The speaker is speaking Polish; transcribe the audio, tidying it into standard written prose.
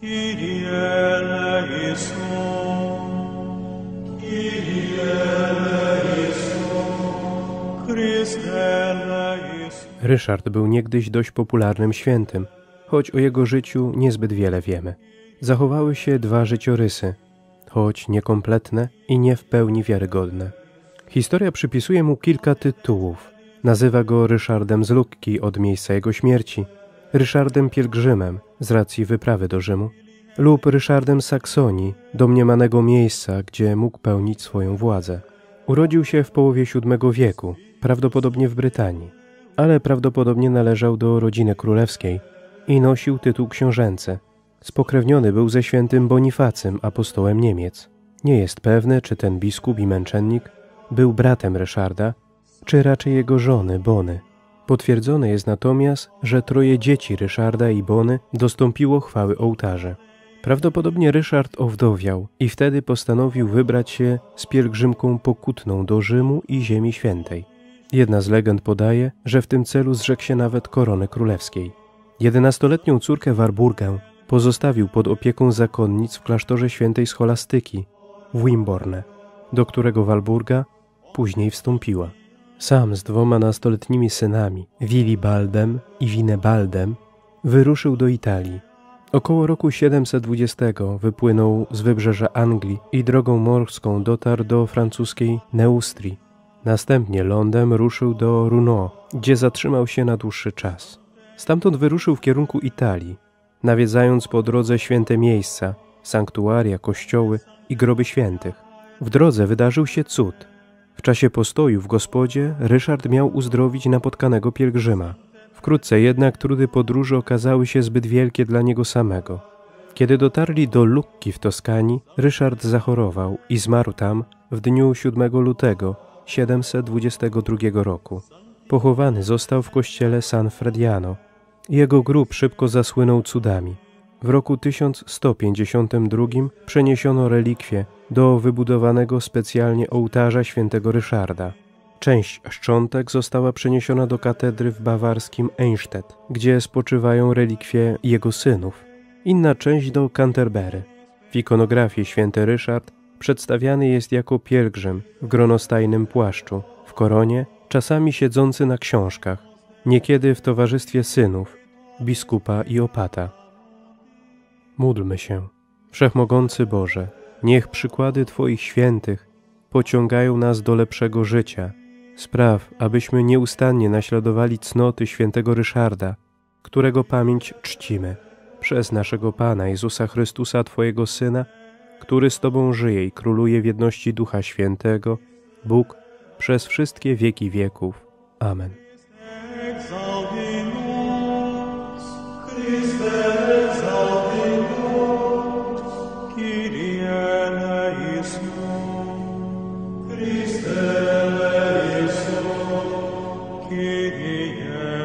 Ryszard był niegdyś dość popularnym świętym, choć o jego życiu niezbyt wiele wiemy. Zachowały się dwa życiorysy, choć niekompletne i nie w pełni wiarygodne. Historia przypisuje mu kilka tytułów. Nazywa go Ryszardem z Lucki od miejsca jego śmierci, Ryszardem Pielgrzymem z racji wyprawy do Rzymu lub Ryszardem z Saksonii, domniemanego miejsca, gdzie mógł pełnić swoją władzę. Urodził się w połowie VII wieku, prawdopodobnie w Brytanii, ale prawdopodobnie należał do rodziny królewskiej i nosił tytuł książęcy. Spokrewniony był ze świętym Bonifacym, apostołem Niemiec. Nie jest pewne, czy ten biskup i męczennik był bratem Ryszarda, czy raczej jego żony Bony. Potwierdzone jest natomiast, że 3 dzieci Ryszarda i Bony dostąpiło chwały ołtarza. Prawdopodobnie Ryszard owdowiał i wtedy postanowił wybrać się z pielgrzymką pokutną do Rzymu i Ziemi Świętej. Jedna z legend podaje, że w tym celu zrzekł się nawet korony królewskiej. 11-letnią córkę Warburgę pozostawił pod opieką zakonnic w klasztorze świętej Scholastyki w Wimborne, do którego Walburga później wstąpiła. Sam z 2 nastoletnimi synami, Willibaldem i Winebaldem, wyruszył do Italii. Około roku 720 wypłynął z wybrzeża Anglii i drogą morską dotarł do francuskiej Neustrii. Następnie lądem ruszył do Runo, gdzie zatrzymał się na dłuższy czas. Stamtąd wyruszył w kierunku Italii, nawiedzając po drodze święte miejsca, sanktuaria, kościoły i groby świętych. W drodze wydarzył się cud. W czasie postoju w gospodzie Ryszard miał uzdrowić napotkanego pielgrzyma. Wkrótce jednak trudy podróży okazały się zbyt wielkie dla niego samego. Kiedy dotarli do Lucki w Toskanii, Ryszard zachorował i zmarł tam w dniu 7 lutego 722 roku. Pochowany został w kościele San Frediano. Jego grób szybko zasłynął cudami. W roku 1152 przeniesiono relikwie do wybudowanego specjalnie ołtarza świętego Ryszarda. Część szczątek została przeniesiona do katedry w bawarskim Eichstätt, gdzie spoczywają relikwie jego synów. Inna część do Canterbury. W ikonografii święty Ryszard przedstawiany jest jako pielgrzym w gronostajnym płaszczu, w koronie, czasami siedzący na książkach, niekiedy w towarzystwie synów, biskupa i opata. Módlmy się. Wszechmogący Boże, niech przykłady Twoich świętych pociągają nas do lepszego życia. Spraw, abyśmy nieustannie naśladowali cnoty świętego Ryszarda, którego pamięć czcimy, przez naszego Pana Jezusa Chrystusa, Twojego Syna, który z Tobą żyje i króluje w jedności Ducha Świętego, Bóg, przez wszystkie wieki wieków. Amen. Kyrie